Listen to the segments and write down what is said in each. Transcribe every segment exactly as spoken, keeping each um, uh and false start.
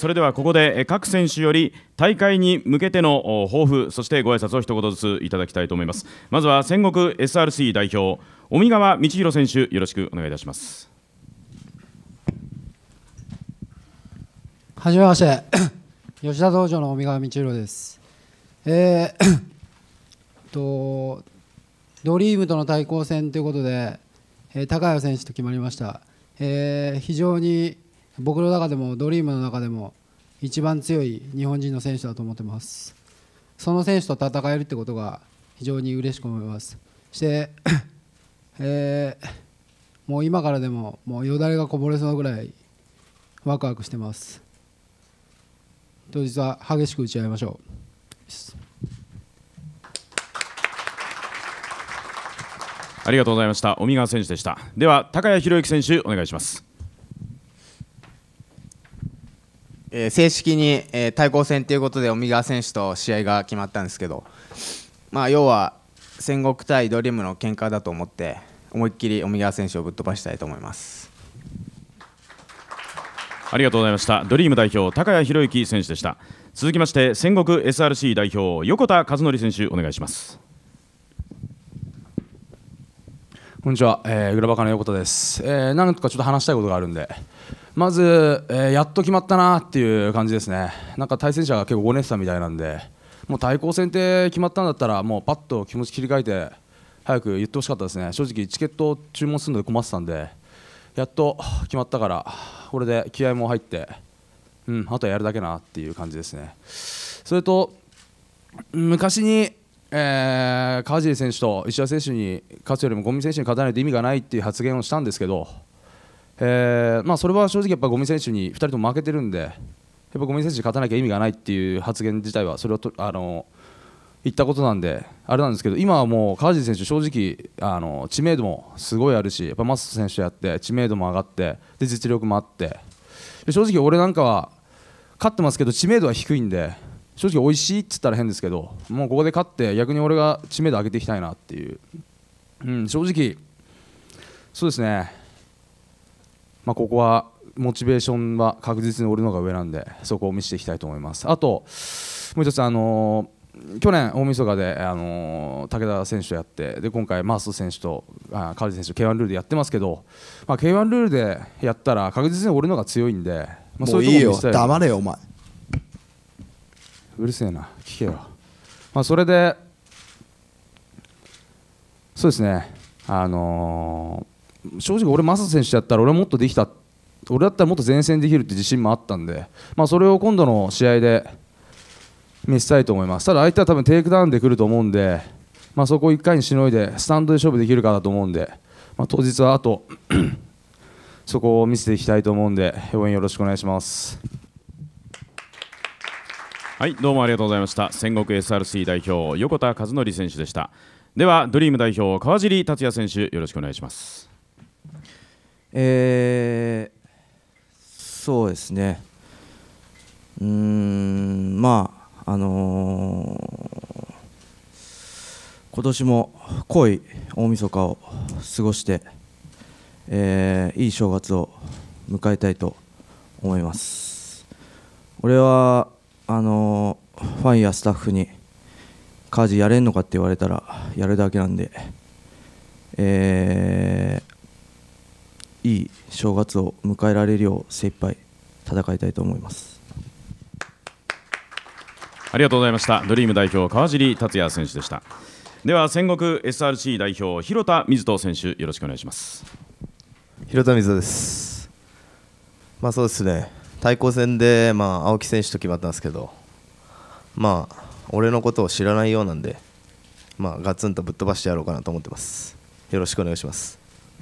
それではここで各選手より大会に向けての抱負、そしてご挨拶を一言ずついただきたいと思います。まずは戦国 エスアールシー 代表尾身川道弘選手、よろしくお願いいたします。 はじめまして吉田道場の尾身川道弘です。えー、とドリームとの対抗戦ということで、えー、高谷選手と決まりました。えー、非常に僕の中でもドリームの中でも一番強い日本人の選手だと思ってます。その選手と戦えるってことが非常に嬉しく思います。そして、えー、もう今からでももうよだれがこぼれそうぐらいワクワクしてます。当日は激しく打ち合いましょう。 ありがとうございました。尾身川選手でした。では高谷宏之選手、お願いします。 えー、正式に、えー、対抗戦ということで尾身川選手と試合が決まったんですけど、まあ、要は戦国対ドリームの喧嘩だと思って思いっきり尾身川選手をぶっ飛ばしたいと思います。 ありがとうございました。ドリーム代表高谷宏之選手でした。続きまして戦国 エスアールシー 代表横田和則選手、お願いします。 こんにちは、えー、グラバカの横田です。えー、なんとかちょっと話したいことがあるんで、まず、えー、やっと決まったなっていう感じですね。なんか対戦者が結構ごねてたみたいなんで、もう対抗戦って決まったんだったらもうパッと気持ち切り替えて早く言ってほしかったですね。正直チケットを注文するので困ってたんで、やっと決まったからこれで気合も入って、うん、あとはやるだけなっていう感じですね。それと昔に、えー、川尻選手と石田選手に勝つよりも五味選手に勝たないと意味がないっていう発言をしたんですけど、えーまあ、それは正直やっぱ五味選手にふたりとも負けてるんで、やっぱ五味選手に勝たなきゃ意味がないっていう発言自体はそれをとあの言ったことなんであれなんですけど、今はもう川尻選手正直あの知名度もすごいあるし、やっぱマスト選手とやって知名度も上がってで実力もあって、で正直俺なんかは勝ってますけど知名度は低いんで、正直美味しいって言ったら変ですけど、もうここで勝って逆に俺が知名度上げていきたいなっていう、うん、正直そうですね、まあ、ここはモチベーションは確実に俺の方が上なんでそこを見せていきたいと思います。あともう一つ、あのー、去年大晦日で、あのー、武田選手とやって、で今回マースト選手と川尻選手と ケーワン ルールでやってますけど、まあ、ケーワン ルールでやったら確実に俺の方が強いんで、まあ、 もういいよ、黙れよお前。 うるせえな、聞けよ。まあ、それでそうですね、あのー、正直俺マス選手やったら俺もっとできた、俺だったらもっと前線できるって自信もあったんで、まあ、それを今度の試合で見せたいと思います。ただ相手は多分テイクダウンでくると思うんで、まあ、そこをいっかいにしのいでスタンドで勝負できるかだと思うんで、まあ、当日はあとそこを見せていきたいと思うんで応援よろしくお願いします。 はい、どうもありがとうございました。戦国 エスアールシー 代表横田和則選手でした。ではドリーム代表川尻達也選手、よろしくお願いします。 えー、そうですね、うーん、まああのー、今年も濃い大晦日を過ごして、えー、いい正月を迎えたいと思います。俺はあのー、ファンやスタッフに川尻やれんのかって言われたらやるだけなんで、えー、いい正月を迎えられるよう精一杯戦いたいと思います。 ありがとうございました。ドリーム代表川尻達也選手でした。では戦国 エスアールシー 代表広田瑞人選手、よろしくお願いします。 広田瑞人です。まあそうですね、対抗戦で、まあ、青木選手と決まったんですけど、まあ俺のことを知らないようなんで、まあ、ガツンとぶっ飛ばしてやろうかなと思ってます。よろしくお願いします。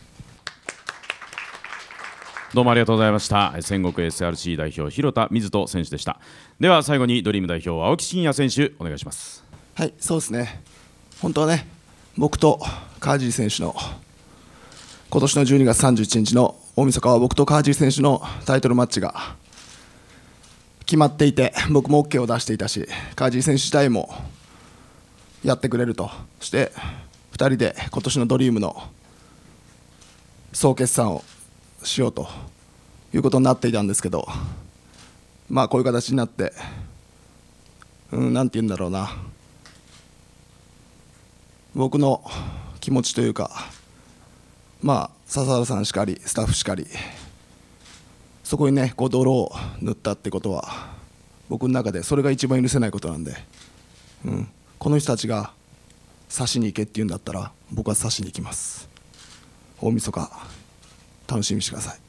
どうもありがとうございました。戦国 エスアールシー 代表広田瑞人選手でした。では最後にドリーム代表青木真也選手、お願いします。 はい、そうですね、本当はね、僕と川尻選手の今年のじゅうにがつさんじゅういちにちの大晦日は僕と川尻選手のタイトルマッチが決まっていて、僕も オーケー を出していたし、川尻選手自体もやってくれると、そしてふたりで今年のドリームの総決算をしようということになっていたんですけど、 まあこういう形になって、うん、なんて言うんだろうな、僕の気持ちというか、まあ笹原さんしかりスタッフしかり、そこにねこう泥を塗ったってことは僕の中でそれが一番許せないことなんで、うん、この人たちが刺しに行けって言うんだったら僕は刺しに行きます。大晦日楽しみにしてください。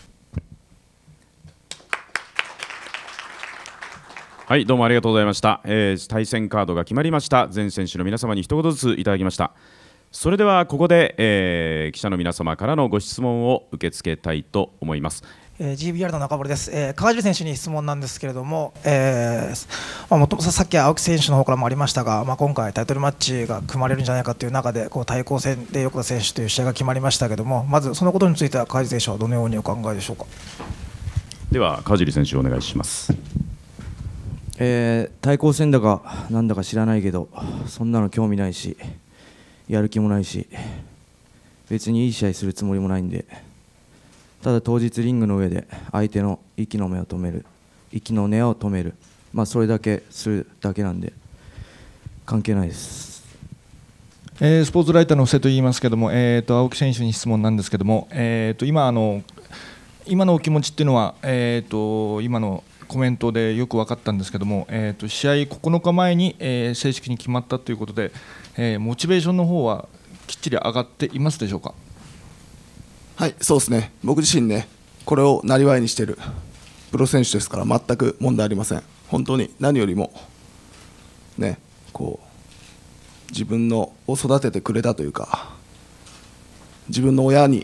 はい、どうもありがとうございました、えー、対戦カードが決まりました。全選手の皆様に一言ずついただきました。それではここで、えー、記者の皆様からのご質問を受け付けたいと思います。 えー、ジービーアール の中森です、えー、川尻選手に質問なんですけれども、えーまあ、もともとさっき青木選手の方からもありましたが、まあ、今回タイトルマッチが組まれるんじゃないかという中でこう対抗戦で横田選手という試合が決まりましたけれども、まずそのことについては川尻選手はどのようにお考えでしょうか。 では川尻選手お願いします。 えー対抗戦だかなんだか知らないけど、そんなの興味ないしやる気もないし、別にいい試合するつもりもないんで、ただ当日リングの上で相手の息の根を止める息の根を止める、まあ、それだけするだけなんで関係ないです。 えースポーツライターの布施と言いますけども、えー、と青木選手に質問なんですけども、えー、と今あの今のお気持ちっていうのは、えー、と今のコメントでよく分かったんですけども、えー、と試合ここのかまえに、えー正式に決まったということで、えーモチベーションの方はきっちり上がっていますでしょうか。 はい、そうですね、僕自身ねこれをなりわいにしているプロ選手ですから全く問題ありません。本当に何よりもねこう自分のを育ててくれたというか、自分の親に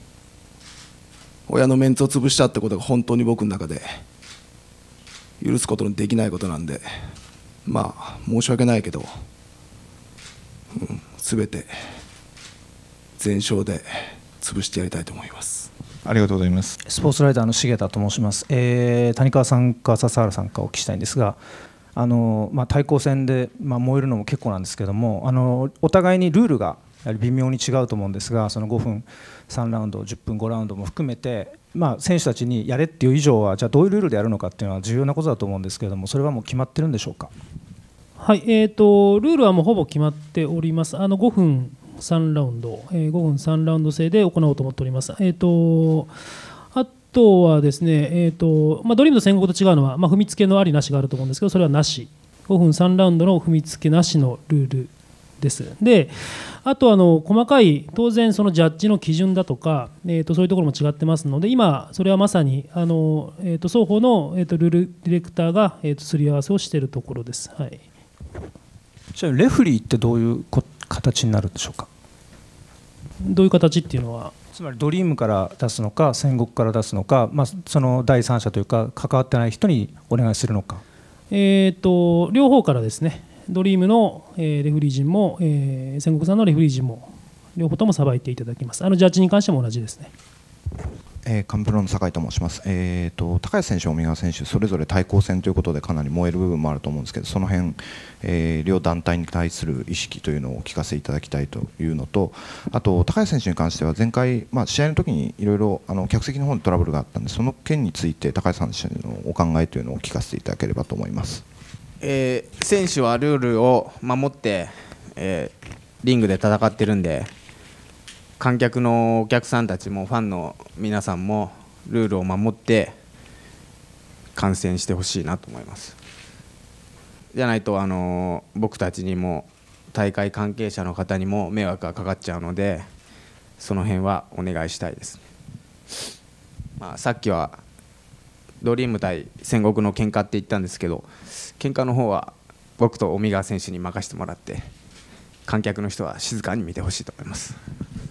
親のメンツを潰したってことが本当に僕の中で許すことのできないことなんで、まあ申し訳ないけど、うん、全て全勝で潰してやりたいと思います。 ありがとうございます。 スポーツライターの重田と申します、えー谷川さんか笹原さんかお聞きしたいんですが、あの、まあ、対抗戦で、まあ、燃えるのも結構なんですけども、あのお互いにルールがやはり微妙に違うと思うんですが、そのごふんさんラウンドじゅっぷんごラウンドも含めて、まあ、選手たちにやれっていう以上はじゃあどういうルールでやるのかっていうのは重要なことだと思うんですけれども、それはもう決まってるんでしょうか。 はい、えーと、ルールはもうほぼ決まっております。あのごふんさんラウンド、えー、ごふんさんラウンド制で行おうと思っております。えーと、あとはですね、えーとまあ、ドリームと戦国と違うのは、まあ、踏みつけのありなしがあると思うんですけど、それはなし、ごふんさんラウンドの踏みつけなしのルールです。で、あとあの細かい当然そのジャッジの基準だとか、えーとそういうところも違ってますので、今それはまさにあの、えーと双方の、えーとルールディレクターが、えーとすり合わせをしているところです。はい。 じゃあレフリーってどういうこ形になるんでしょうか。 どういう形っていうのは、 つまりドリームから出すのか戦国から出すのか、まあ、その第三者というか関わってない人にお願いするのか。 えーと両方からですね。ドリームの、えーレフリー陣も、えー戦国さんのレフリー陣も両方ともさばいていただきます。あのジャッジに関しても同じですね。 えー、カンプロの酒井と申します、えー、と高安選手、omega選手、それぞれ対抗戦ということでかなり燃える部分もあると思うんですけど、その辺、えー、両団体に対する意識というのをお聞かせいただきたいというのと、あと高安選手に関しては前回、まあ、試合の時にいろいろあの客席の方でトラブルがあったので、その件について高安選手のお考えというのを聞かせていただければと思います。 えー選手はルールを守って、えーリングで戦ってるんで、観客のお客さんたちもファンの皆さんもルールを守って観戦してほしいなと思います。じゃないと、あのー僕たちにも大会関係者の方にも迷惑がかかっちゃうので、その辺はお願いしたいです。まあ、さっきはドリーム対戦国の喧嘩って言ったんですけど、喧嘩の方は僕とomega選手に任せてもらって、観客の人は静かに見てほしいと思います。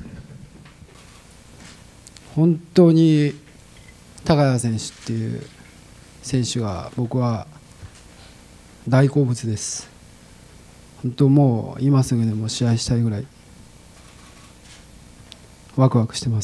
本当に高谷選手っていう選手が僕は大好物です。本当もう今すぐでも試合したいぐらいワクワクしてます。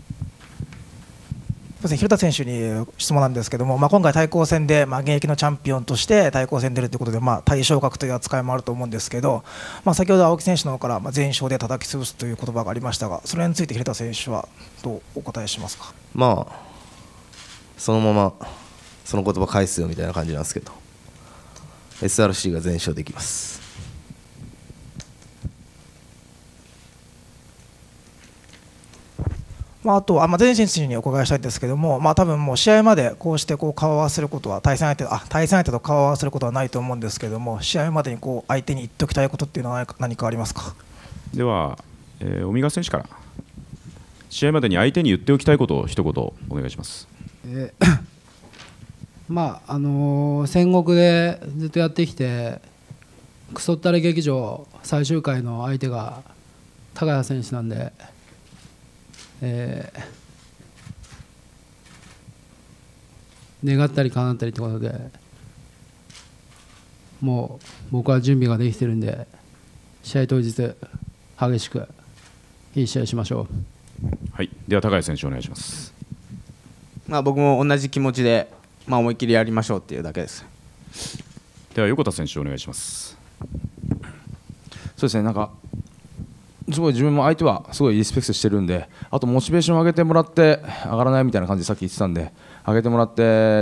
廣田選手に質問なんですけども、まあ、今回対抗戦で、まあ、現役のチャンピオンとして対抗戦に出るということで、まあ、対昇格という扱いもあると思うんですけど、まあ、先ほど青木選手の方から、まあ、全勝で叩き潰すという言葉がありましたが、それについて廣田選手はどうお答えしますか。 まあそのままその言葉返すよみたいな感じなんですけど、 エスアールシー が全勝できます。 まあ、あと、あまあ、全選手にお伺いしたいんですけども、まあ、多分もう試合までこうしてこう顔を合わせることは対戦相手あ対戦相手と顔を合わせることはないと思うんですけども、試合までにこう相手に言っておきたいことっていうのは何かありますか。 では、えー、尾身川選手から試合までに相手に言っておきたいことを一言お願いします。 えーまああのー、戦国でずっとやってきてクソったれ劇場最終回の相手が高谷選手なんで、えー、願ったり叶ったりってことで、もう僕は準備ができてるんで、試合当日激しくいい試合しましょう。 はい、では高谷選手お願いします。 まあ、僕も同じ気持ちで、まあ、思いっきりやりましょうっていうだけです。 では横田選手お願いします。 そうですね、なんかすごい自分も相手はすごいリスペクトしてるんで、あとモチベーションを上げてもらって上がらないみたいな感じでさっき言ってたんで、上げてもらって、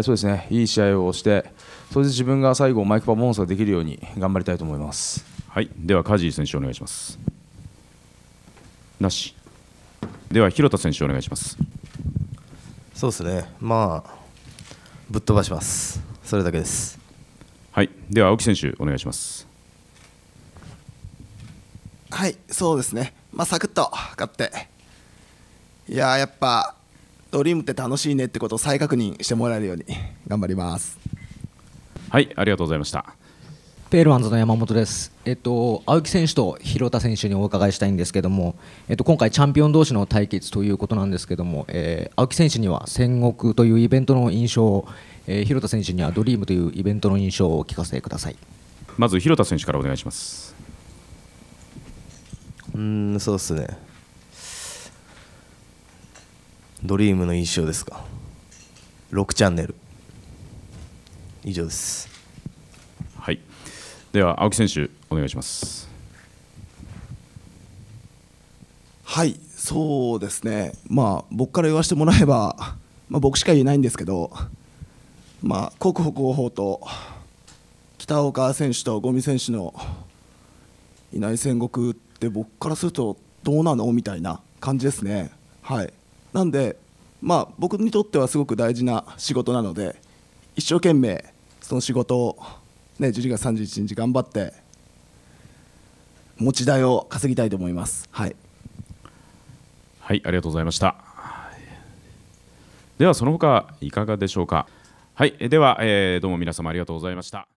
そうですね、いい試合をして、それで自分が最後マイクパフォーマンスができるように頑張りたいと思います。 はい、では梶井選手お願いします。なし。では広田選手お願いします。 そうですね、まあぶっ飛ばします。それだけです。 はい、では青木選手お願いします。 はい、そうですね、まあ、サクッと勝って、いやーやっぱドリームって楽しいねってことを再確認してもらえるように頑張ります。 はい、ありがとうございました。 ペールワンズの山本です。えっと、青木選手と広田選手にお伺いしたいんですけども、えっと、今回チャンピオン同士の対決ということなんですけども、えー、青木選手には戦国というイベントの印象を、えー、広田選手にはドリームというイベントの印象をお聞かせください。 まず広田選手からお願いします。 うーん、そうですね、ドリームの印象ですか。ろくチャンネル以上です。 はい、では青木選手お願いします。 はい、そうですね、まあ僕から言わせてもらえば、まあ、僕しか言えないんですけど、まあ国保広報と北岡選手と五味選手のいない戦国って僕からするとどうなのみたいな感じですね。はい、なんで、まあ、僕にとってはすごく大事な仕事なので、一生懸命その仕事を、ね、じゅうにがつさんじゅういちにち頑張って持ち代を稼ぎたいと思います。はい、 はい、ありがとうございました。ではその他いかがでしょうか。はい、では、えー、どうも皆様ありがとうございました。